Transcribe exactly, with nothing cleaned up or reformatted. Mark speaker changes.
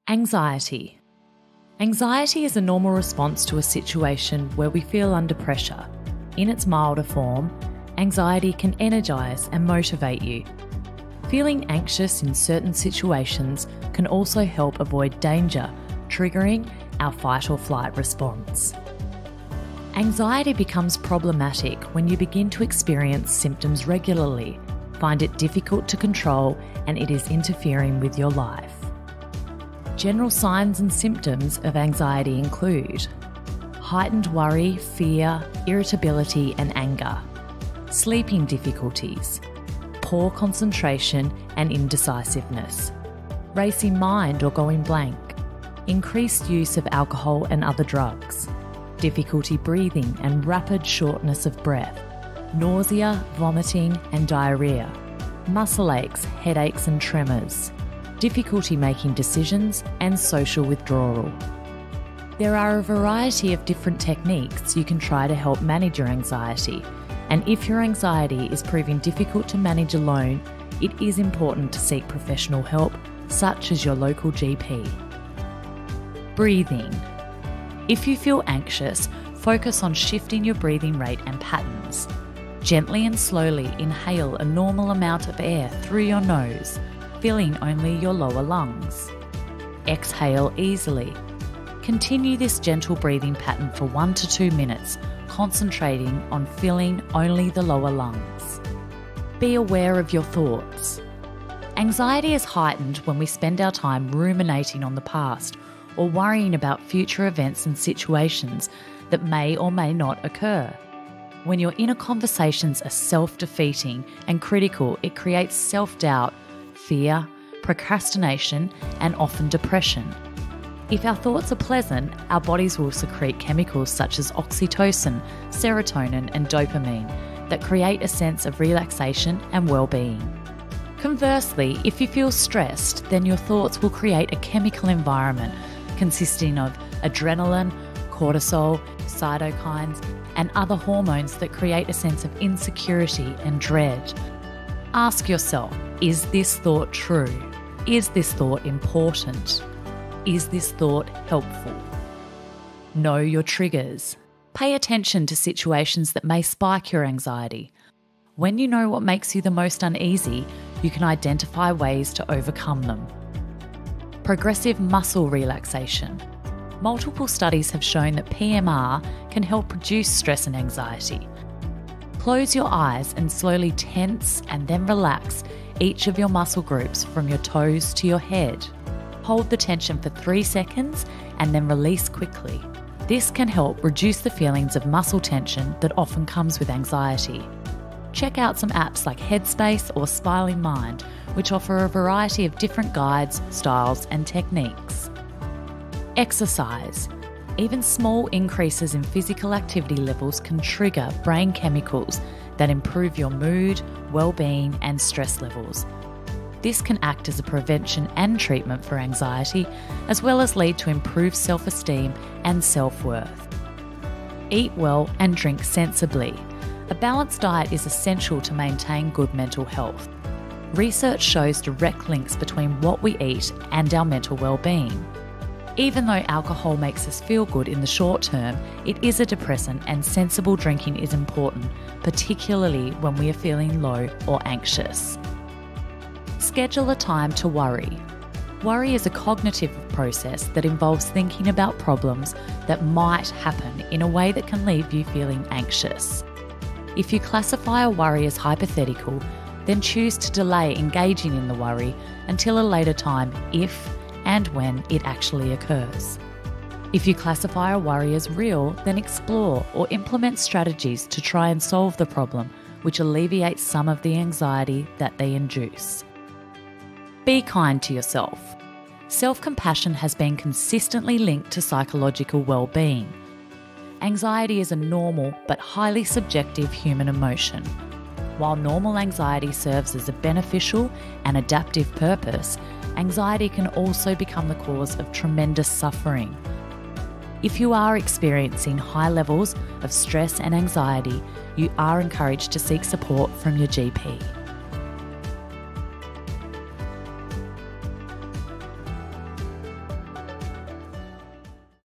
Speaker 1: Anxiety. Anxiety is a normal response to a situation where we feel under pressure. In its milder form, anxiety can energise and motivate you. Feeling anxious in certain situations can also help avoid danger, triggering our fight or flight response. Anxiety becomes problematic when you begin to experience symptoms regularly, find it difficult to control, and it is interfering with your life. General signs and symptoms of anxiety include heightened worry, fear, irritability and anger, sleeping difficulties, poor concentration and indecisiveness, racing mind or going blank, increased use of alcohol and other drugs, difficulty breathing and rapid shortness of breath, nausea, vomiting and diarrhea, muscle aches, headaches and tremors, difficulty making decisions and social withdrawal. There are a variety of different techniques you can try to help manage your anxiety, and if your anxiety is proving difficult to manage alone, it is important to seek professional help, such as your local G P. Breathing. If you feel anxious, focus on shifting your breathing rate and patterns. Gently and slowly inhale a normal amount of air through your nose, filling only your lower lungs. Exhale easily. Continue this gentle breathing pattern for one to two minutes, concentrating on filling only the lower lungs. Be aware of your thoughts. Anxiety is heightened when we spend our time ruminating on the past or worrying about future events and situations that may or may not occur. When your inner conversations are self-defeating and critical, it creates self-doubt, fear, procrastination, and often depression. If our thoughts are pleasant, our bodies will secrete chemicals such as oxytocin, serotonin, and dopamine that create a sense of relaxation and well-being. Conversely, if you feel stressed, then your thoughts will create a chemical environment consisting of adrenaline, cortisol, cytokines, and other hormones that create a sense of insecurity and dread. Ask yourself, is this thought true? Is this thought important? Is this thought helpful? Know your triggers. Pay attention to situations that may spike your anxiety. When you know what makes you the most uneasy, you can identify ways to overcome them. Progressive muscle relaxation. Multiple studies have shown that P M R can help reduce stress and anxiety. Close your eyes and slowly tense and then relax each of your muscle groups from your toes to your head. Hold the tension for three seconds and then release quickly. This can help reduce the feelings of muscle tension that often comes with anxiety. Check out some apps like Headspace or Smiling Mind, which offer a variety of different guides, styles, and techniques. Exercise. Even small increases in physical activity levels can trigger brain chemicals that improve your mood, well-being, and stress levels. This can act as a prevention and treatment for anxiety, as well as lead to improved self-esteem and self-worth. Eat well and drink sensibly. A balanced diet is essential to maintain good mental health. Research shows direct links between what we eat and our mental well-being. Even though alcohol makes us feel good in the short term, it is a depressant and sensible drinking is important, particularly when we are feeling low or anxious. Schedule a time to worry. Worry is a cognitive process that involves thinking about problems that might happen in a way that can leave you feeling anxious. If you classify a worry as hypothetical, then choose to delay engaging in the worry until a later time if and when it actually occurs. If you classify a worry as real, then explore or implement strategies to try and solve the problem, which alleviates some of the anxiety that they induce. Be kind to yourself. Self-compassion has been consistently linked to psychological well-being. Anxiety is a normal but highly subjective human emotion. While normal anxiety serves as a beneficial and adaptive purpose, anxiety can also become the cause of tremendous suffering. If you are experiencing high levels of stress and anxiety, you are encouraged to seek support from your G P.